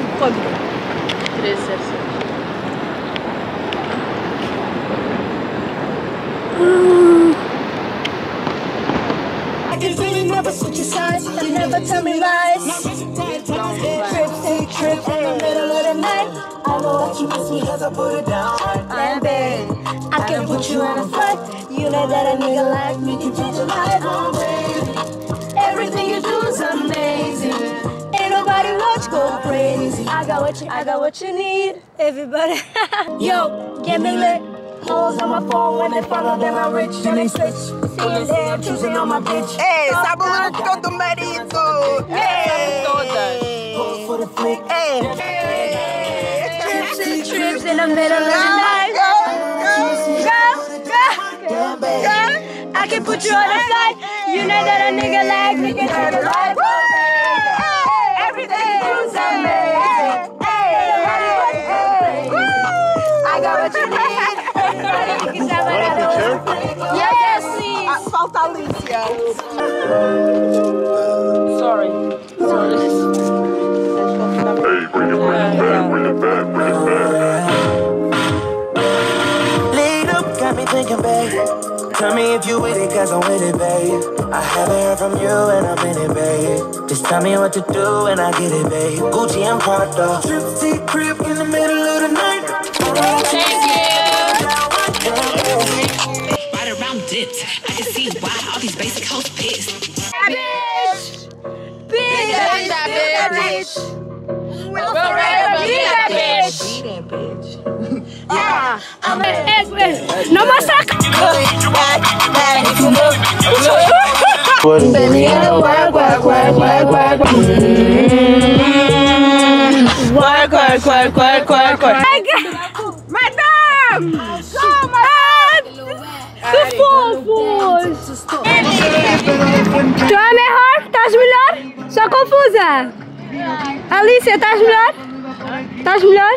S10: I can really never switch your sides. You never tell me lies. Trips, take trips in the middle of the night. I know that you miss me cause I put it down. And babe, I can put you on a flight. You know that a nigga like me can change your life. Oh baby, everything you do is amazing. Ain't nobody watch go crazy.
S2: I got what you, I got what you need. Everybody, yo, get me lit. Hoes on my phone when they follow them, I'm rich. Then they switch. Seeing them, choosing on my bitch.
S10: Ei, sabe o que do marido? Ei,
S2: Pose for the flick. Hey. Trips, trips in the middle of the night. Go, go, go, go. I can put you on the side. You know that a nigga like nigga to the life. Everything is amazing. I got what you need. Yes, please.
S10: Falta Alicia.
S5: Sorry. Sorry.
S14: Hey, bring it back, bring it back, bring it back.
S1: Lead up, got me thinking, babe. Tell me if you with it, cause I'm with it, babe. I haven't heard from you and I'm in it, babe. Just tell me what to do and I get it, babe. Gucci and Prada. Trip to crib in the middle of the night.
S4: Thank you.
S15: Right around dipped. I can see why all these basic hoes pissed.
S2: Bitch! Be that bitch! We'll
S4: forever be that bitch!
S2: Be that bitch. Yeah! I'm a... No more sucker! Work, work, work, work, work, work. Work, work, work, work, work, work. Madame! Que fofos! Tu é melhor? Estás melhor? Só confusa! Alicia, estás melhor? Estás melhor?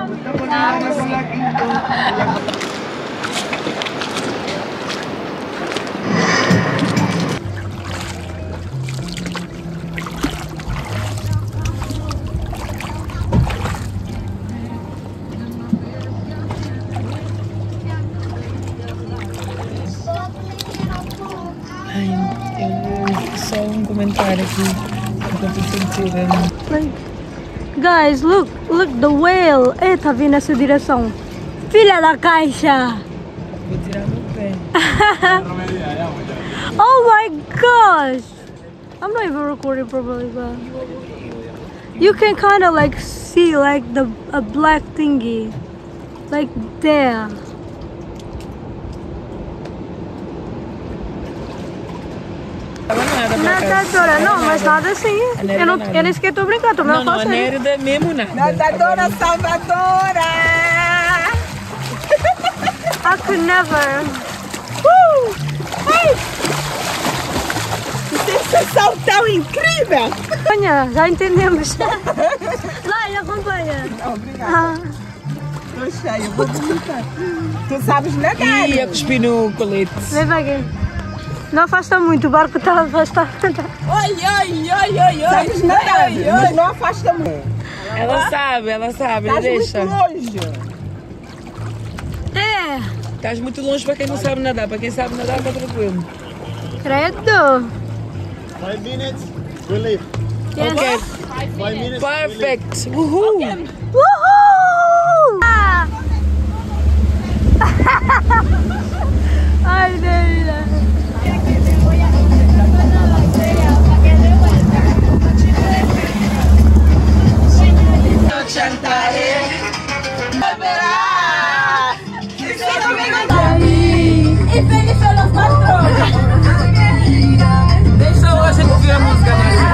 S5: Só um comentário aqui, enquanto eu sentir.
S2: Guys, look, look, the whale. Ei, tá vindo nessa direção. Filha da caixa.
S5: Vou tirar meu pé.
S2: Oh my gosh. I'm not even recording properly, but you can kind of like see like the a black thingy, like there. Nadadora, não, mas nada assim. Eu, não, eu nem sequer estou brincando, estou mesmo
S5: falando. Não, não, nada é mesmo nada.
S10: Nadadora salvadora!
S2: I could never. Uh! Hey!
S10: Sensação tão incrível!
S2: Acompanha, já entendemos. Lá, acompanha.
S10: Não, obrigada. Estou cheia, vou vomitar. Tu sabes nadar.
S5: Ia cuspir no colete.
S2: Vem para aqui. Não afasta muito, o barco está afastado.
S10: Oi, oi, oi, oi, oi. Sabes nadar, mas não afasta muito.
S5: Ela sabe, ela sabe,
S10: Estás
S5: deixa.
S10: muito longe.
S2: É.
S5: Estás muito longe para quem não sabe nadar, para quem sabe nadar está tranquilo.
S2: Credo.
S7: Five minutes, we leave.
S2: Yes.
S5: Ok.
S7: Five minutes.
S5: Perfect. Uhul.
S2: Okay. Uhul. Ah. Ai, Deus.
S10: Chantaré, verá.
S2: E feliz son los patrones.
S5: Deixa a gente ouvir a música,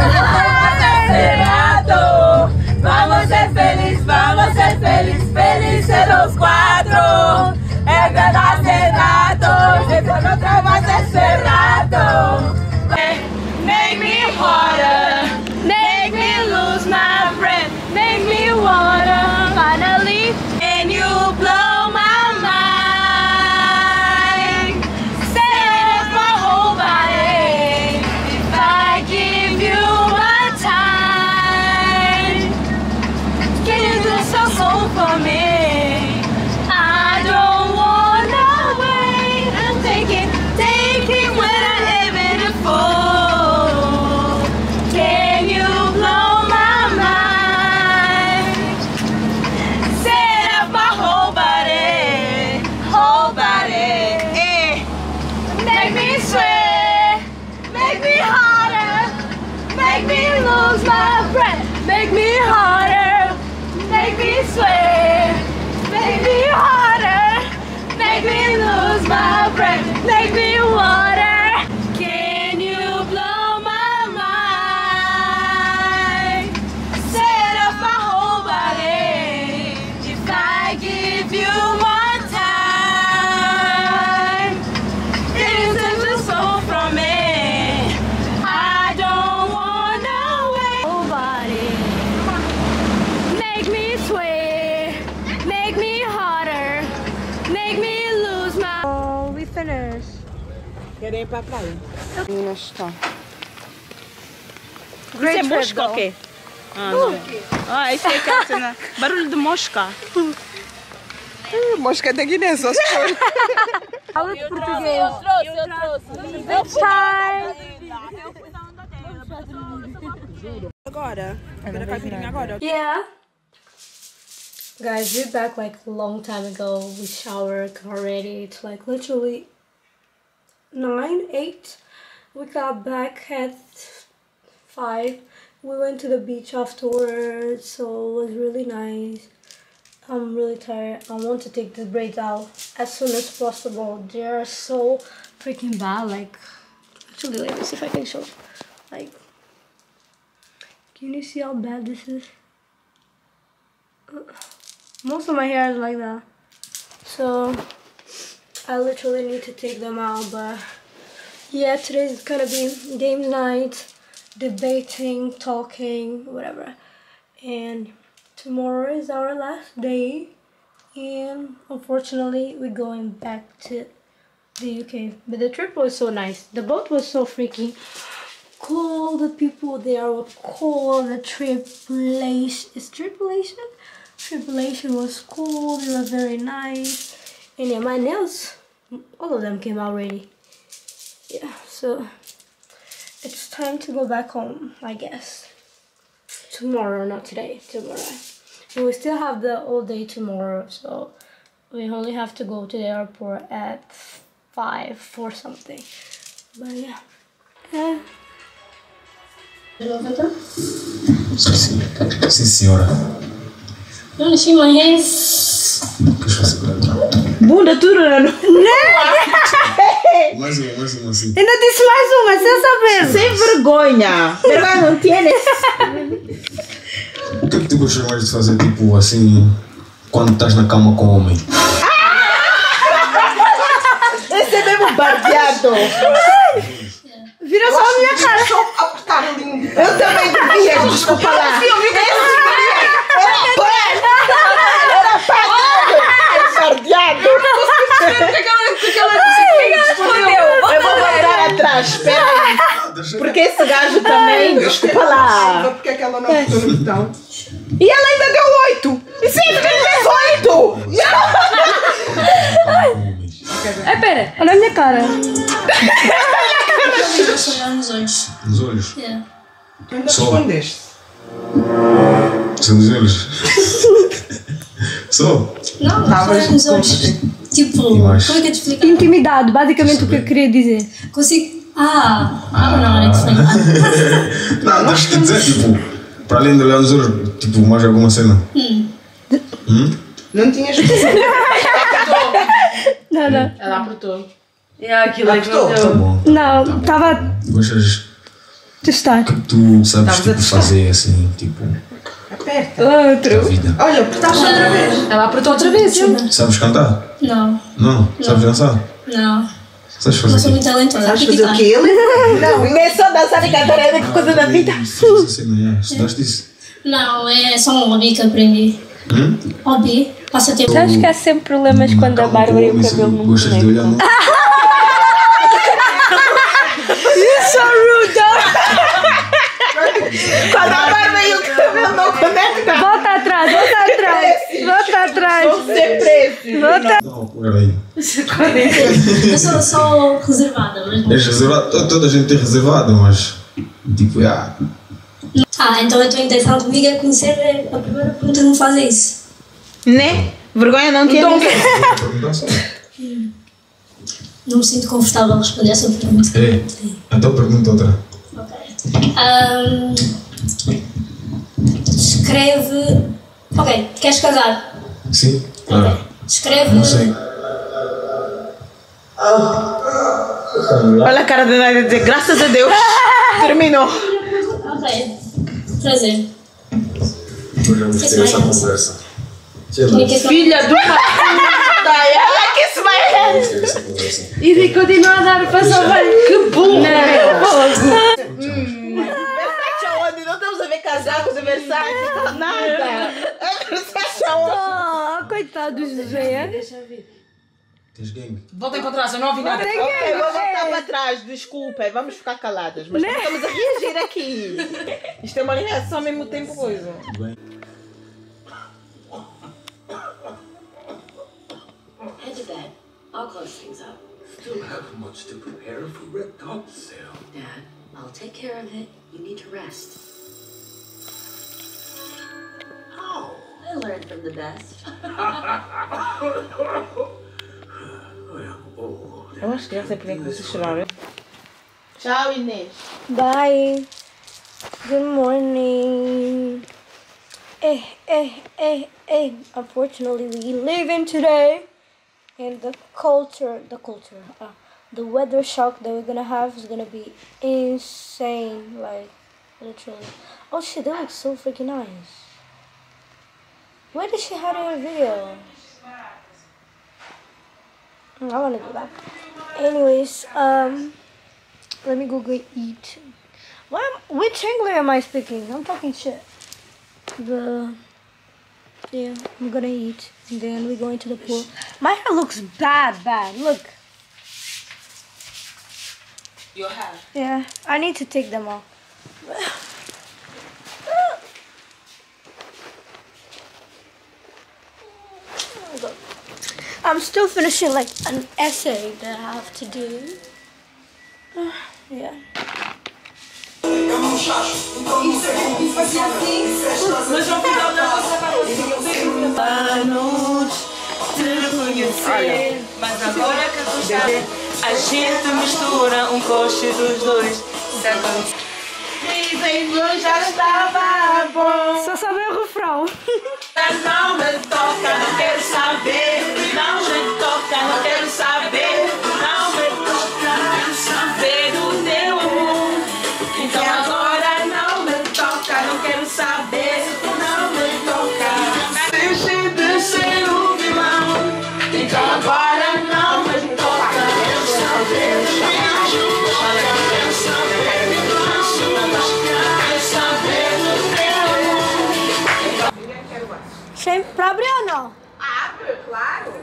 S10: Vamos ser feliz, vamos ser feliz, felices los cuatro. Es verdad hace rato, se con otra más hace rato.
S2: Make me water, make me lose my breath, make me water, finally, and you blow my mind. Save my whole body if I give you
S11: Querem ir para a praia?
S9: Meninas estão.
S4: Isso é mosca ou quê? Ah, não. Ah, isso é aquela cena. Barulho de mosca.
S9: Mosca da Guiné, só se for.
S2: Fala de português.
S13: Eu trouxe, eu trouxe.
S2: It's time.
S9: Agora. Agora caipirinha agora.
S3: Yeah. Guys, we're back like a long time ago. We showered already. It's like literally nine, eight. We got back at five. We went to the beach afterwards, so it was really nice. I'm really tired. I want to take the braids out as soon as possible. They are so freaking bad. Like, actually, let me see if I can show. Like, can you see how bad this is? Most of my hair is like that. So, I literally need to take them out. But, yeah, today's gonna be game night, debating, talking, whatever. And tomorrow is our last day, and unfortunately we're going back to the U K. But the trip was so nice. The boat was so freaking cool. The people there were cool. The tripulation is tripulation. Tripulation was cool. They were very nice. And yeah, my nails, all of them came out ready. Yeah, so it's time to go back home, I guess. Tomorrow, not today, tomorrow. And we still have the all day tomorrow, so we only have to go to the airport at five for something. But yeah. Yeah.
S16: Sim, sim senhora.
S3: You wanna see my hands?
S11: Bunda tudo, né?
S16: Mais uma, mais uma assim.
S11: Ainda disse mais uma, sem saber. Sem vergonha. Vergonha não tienes.
S16: O que é que tu gostas mais de fazer, tipo, assim, quando estás na cama com o homem?
S11: Esse é mesmo barbeado. Vira só a minha cara. Só apertar ali um. Eu também devia, desculpa lá. Sim, eu vi que era barbeado. Eu vou voltar atrás, espera aí. Porque esse gajo também, desculpa lá. Porque é que ela não botou no botão? E ela ainda deu oito. E sempre tem dezoito.
S2: É, pera, olha a minha cara.
S16: Nos olhos. Nos olhos?
S3: Yeah.
S11: Tu ainda respondeste?
S16: São nos olhos? Só?
S3: Não, não é nos olhos. Tipo, como é que eu te explico?
S2: Intimidade, basicamente o que eu queria dizer.
S3: Consigo. Ah, ah, não, era diferente.
S16: Não, deixa eu te dizer, tipo, para além de olhar nos olhos, tipo, mais alguma cena?
S3: Hum.
S16: Hum?
S11: Não tinhas
S2: Não, não.
S9: Ela apertou.
S5: E aquilo é que
S16: Tá bom.
S2: Não, estava
S16: Gostas
S2: testar.
S16: que tu sabes, tipo, fazer assim, tipo,
S11: Aperta.
S2: Outro.
S16: a vida?
S11: Olha, apertaste outra vez.
S9: Ela apertou outra vez.
S16: Sabes cantar?
S3: Não,
S16: Não? Sabes dançar?
S3: não.
S16: Sabes
S3: Não
S16: fazer
S3: sou
S16: o
S3: muito
S16: quê?
S3: talentosa.
S11: Sabes fazer o quê? Ele? Não, não é só dançar e cantar, é que coisa da vida.
S16: Fazes assim, não é? Estudaste isso?
S3: Não, é só um hobby que aprendi.
S16: Hum?
S3: Hobby, passatempo.
S4: Acho que há sempre problemas quando a Bárbara e o cabelo não
S16: Gostas de olhar no...
S2: You're so rude,
S11: Quando a barba e o cabelo não conectam.
S2: Volta atrás, volta atrás. Volta atrás.
S11: Vão ser presos.
S2: Volta.
S16: Não, peraí.
S3: Eu sou só reservada, mas não.
S16: És reservado? To- Toda a gente é reservada, mas... Tipo, ah...
S3: Ah, então a tua intenção comigo é conhecer a primeira pergunta que me faz é isso.
S11: Né? Vergonha não tinha.
S16: Perguntar só.
S3: Não me sinto confortável a responder essa pergunta.
S16: É, então pergunta outra.
S3: Ahm, Escreve. Ok, queres casar?
S16: Sim? Claro.
S3: Escreve.
S16: Não sei.
S11: Olha a cara da Nadia a dizer, graças a Deus, terminou.
S3: Ok, prazer.
S16: Eu já gostei dessa conversa. Sei lá.
S11: Filha do uma puta, ela que se vai.
S16: Gostei dessa conversa.
S2: E de continuar a dar para salvar.
S11: Que burro, meu.
S3: Hum.
S11: Versace aonde? Não estamos a ver casacos de Versace, nada. É Versace aonde?
S2: Oh, coitado do José.
S3: Deixa eu ver.
S16: Tens gangue?
S9: Voltem para trás, eu não ouvi nada.
S11: Ok, vou voltar para trás, desculpem, vamos ficar caladas, mas não estamos a reagir aqui. Isto é uma reação ao mesmo tempo, coisa.
S16: Bem.
S17: Head to bed. I'll close things up.
S18: Still have much to prepare for Red Top sale.
S17: Dad, I'll take care of it. You need to rest.
S18: How?
S17: I learned from the best.
S11: Eu acho que já sei porque vocês choraram. Tchau, Inês.
S2: Bye. Good morning. Eh, eh, eh, eh. Unfortunately, we live in today. And the culture, the culture, uh, the weather shock that we're gonna have is gonna be insane. Like, literally. Oh shit, that looks so freaking nice. Where did she have it in her video? I wanna do that. Anyways, um, let me go go eat. What? Am, which English am I speaking? I'm talking shit. The yeah, I'm gonna eat, and then we go into the pool. My hair looks bad, bad. Look.
S9: Your hair?
S2: Yeah, I need to take them off. I'm still finishing like an essay that I have to do. Uh, yeah.
S1: Anos te conhecer, mas agora que tu sabes, a gente mistura um coche dos dois. Dizem que já estava bom.
S2: Só saber o refrão.
S1: Não me toca, não quero saber. Não me toca, não quero saber. Não me toca, não quero saber do teu amor. Então agora não me toca, não quero saber. Não me toca. Deixe de ser o vilão. Então agora não me toca. Quero saber. Quero saber. Quero saber do teu amor.
S2: Sempre pra abrir ou não?
S11: Abre, claro.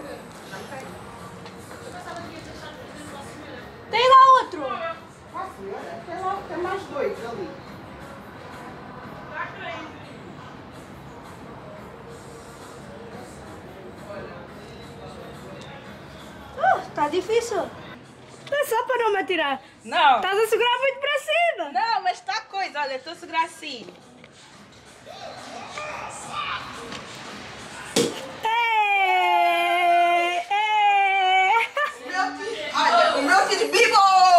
S2: Tem lá outro.
S11: Tem lá, tem mais dois ali.
S2: Uh, tá difícil. Não é só para não me atirar.
S11: Não.
S2: Estás a segurar muito para cima.
S11: Não, mas tá coisa, olha, estou a segurar assim.
S2: Ei, ei.
S11: Olha, o meu filho Bibo!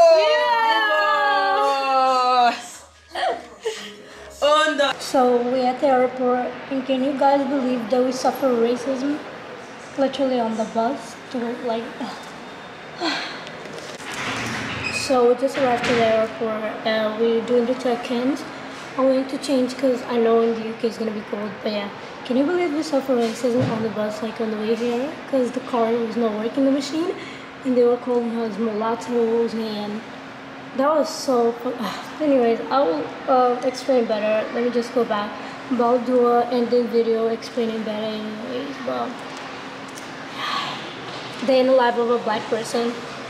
S2: So we at the airport, and can you guys believe that we suffer racism literally on the bus to like so we just arrived to the airport and uh, we're doing the check-ins. I'm going to change because I know in the U K it's gonna be cold, but yeah, can you believe we suffer racism on the bus like on the way here because the car was not working, the machine, and they were calling us mulattoes, and that was so fun. Anyways, I will uh, explain better. Let me just go back, but I'll do an ending video explaining better anyways. But day in the life of a black person.